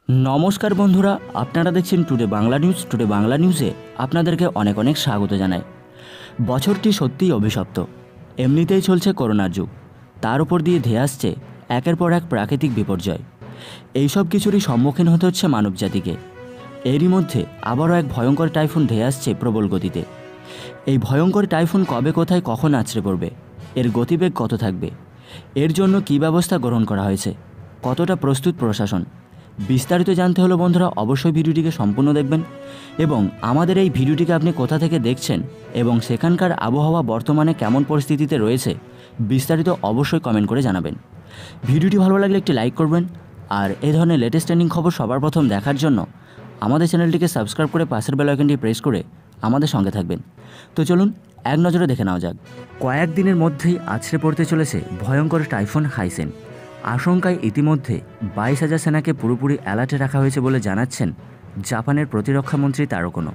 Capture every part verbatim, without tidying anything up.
नमस्कार बंधुरा आपनारा देखছেন today Bangla news today Bangla निউজে আপনাদেরকে অনেক অনেক স্বাগত জানাই। বছরটি সত্যিই অভিশপ্ত। এমনিতেই চলছে করোনার যুগ, তার উপর দিয়ে ধেয়ে আসছে একের পর এক প্রাকৃতিক বিপর্যয়। এই সব কিছুরই সম্মুখীন হতে হচ্ছে মানবজাতিকে। এরই মধ্যে আবারও এক ভয়ঙ্কর টাইফুন ধেয়ে আসছে প্রবল গতিতে। এই ভয়ঙ্কর টাইফুন কবে কোথায় কখন আছড়ে পড়বে, এর গতিবেগ কত থাকবে, এর জন্য কী ব্যবস্থা গ্রহণ করা হয়েছে, কতটা প্রস্তুত প্রশাসন, বিস্তারিত জানতে হলো বন্ধুরা অবশ্যই ভিডিওটিকে সম্পূর্ণ দেখবেন। এবং আমাদের এই ভিডিওটিকে আপনি কোথা থেকে দেখছেন এবং সেখানকার আবহাওয়া বর্তমানে কেমন পরিস্থিতিতে রয়েছে বিস্তারিত অবশ্যই কমেন্ট করে জানাবেন। ভিডিওটি ভালো লাগলে একটি লাইক করবেন, আর এই ধরনের লেটেস্ট ট্রেন্ডিং খবর সবার প্রথম দেখার জন্য আমাদের চ্যানেলটিকে সাবস্ক্রাইব করে পাশের বেল আইকনটি প্রেস করে আমাদের সঙ্গে থাকবেন। তো চলুন এক নজরে দেখে নেওয়া যাক। কয়েকদিনের মধ্যেই আছড়ে পড়তে চলেছে ভয়ঙ্কর টাইফুন হাইসেন। আশঙ্কায় ইতিমধ্যে বাইশ হাজার সেনাকে পুরোপুরি অ্যালার্টে রাখা হয়েছে বলে জানাচ্ছেন জাপানের প্রতিরক্ষামন্ত্রী তারো কোনো।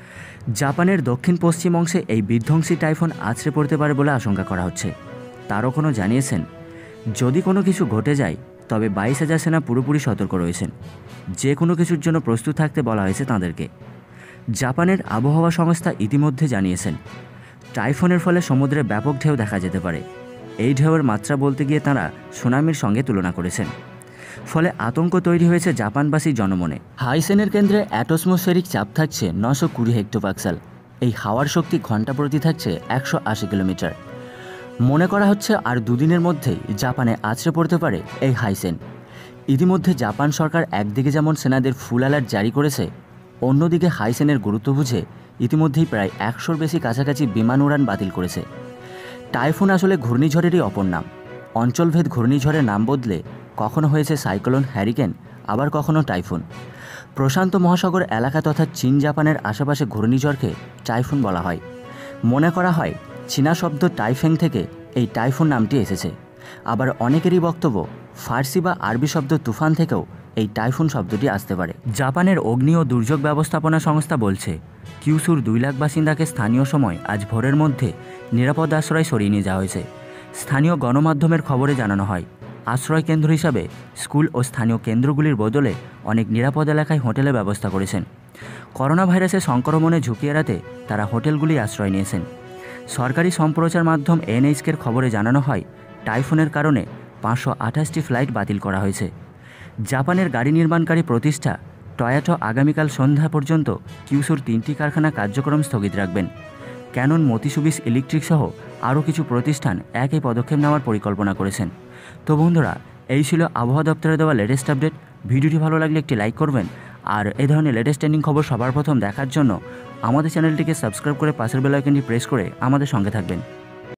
জাপানের দক্ষিণ পশ্চিম অংশে এই বিধ্বংসী টাইফুন আছড়ে পড়তে পারে বলে আশঙ্কা করা হচ্ছে। তারো কোনো জানিয়েছেন, যদি কোনো কিছু ঘটে যায় তবে বাইশ হাজার সেনা পুরোপুরি সতর্ক রয়েছেন, যে কোনো কিছুর জন্য প্রস্তুত থাকতে বলা হয়েছে তাঁদেরকে। জাপানের আবহাওয়া সংস্থা ইতিমধ্যে জানিয়েছেন, টাইফুনের ফলে সমুদ্রে ব্যাপক ঢেউ দেখা যেতে পারে। এই ঢেউয়ের মাত্রা বলতে গিয়ে তাঁরা সুনামির সঙ্গে তুলনা করেছেন। ফলে আতঙ্ক তৈরি হয়েছে জাপানবাসী জনমনে। হাইসেনের কেন্দ্রে অ্যাটমসফেরিক চাপ থাকছে নশো কুড়ি হেক্টোপাক্সাল। এই হাওয়ার শক্তি ঘন্টা প্রতি থাকছে একশো আশি কিলোমিটার। মনে করা হচ্ছে আর দুদিনের মধ্যেই জাপানে আছড়ে পড়তে পারে এই হাইসেন। ইতিমধ্যে জাপান সরকার একদিকে যেমন সেনাদের ফুল অ্যালার্ট জারি করেছে, অন্যদিকে হাইসেনের গুরুত্ব বুঝে ইতিমধ্যেই প্রায় একশোর বেশি কাছাকাছি বিমান উড়ান বাতিল করেছে। টাইফুন আসলে ঘূর্ণিঝড়েরই অপর নাম। অঞ্চলভেদ ঘূর্ণিঝড়ের নাম বদলে কখনো হয়েছে সাইক্লোন হ্যারিকেন, আবার কখনো টাইফুন। প্রশান্ত মহাসাগর এলাকা তথা চীন জাপানের আশেপাশে ঘূর্ণিঝড়কে টাইফুন বলা হয়। মনে করা হয় চীনা শব্দ টাইফেং থেকে এই টাইফুন নামটি এসেছে। আবার অনেকেরই বক্তব্য ফার্সি বা আরবি শব্দ তুফান থেকেও এই টাইফুন শব্দটি আসতে পারে। জাপানের অগ্নি ও দুর্যোগ ব্যবস্থাপনা সংস্থা বলছে, কিউসুর দুই লাখ বাসিন্দাকে স্থানীয় সময় আজ ভোরের মধ্যে নিরাপদ আশ্রয় সরিয়ে নিয়ে যাওয়া হয়েছে। স্থানীয় গণমাধ্যমের খবরে জানানো হয়, আশ্রয় কেন্দ্র হিসাবে স্কুল ও স্থানীয় কেন্দ্রগুলির বদলে অনেক নিরাপদ এলাকায় হোটেলের ব্যবস্থা করেছেন। করোনা ভাইরাসের সংক্রমণে ঝুঁকি এড়াতে তারা হোটেলগুলি আশ্রয় নিয়েছেন। সরকারি সম্প্রচার মাধ্যম এনএইচকের খবরে জানানো হয়, টাইফুনের কারণে পাঁচশো আঠাশটি ফ্লাইট বাতিল করা হয়েছে। জাপানের গাড়ি নির্মাণকারী প্রতিষ্ঠা টয়োটা আগামীকাল সন্ধ্যা পর্যন্ত কিউসুর তিনটি কারখানা কার্যক্রম স্থগিত রাখবেন। ক্যানন, মতিসুবিস ইলেকট্রিক সহ আরও কিছু প্রতিষ্ঠান একই পদক্ষেপ নেওয়ার পরিকল্পনা করেছেন। তো বন্ধুরা, এই ছিল আবহাওয়া দপ্তরে দেওয়া লেটেস্ট আপডেট। ভিডিওটি ভালো লাগলে একটি লাইক করবেন, আর এই ধরনের লেটেস্ট ট্রেন্ডিং খবর সবার প্রথম দেখার জন্য আমাদের চ্যানেলটিকে সাবস্ক্রাইব করে পাশের বেল আইকনটি প্রেস করে আমাদের সঙ্গে থাকবেন।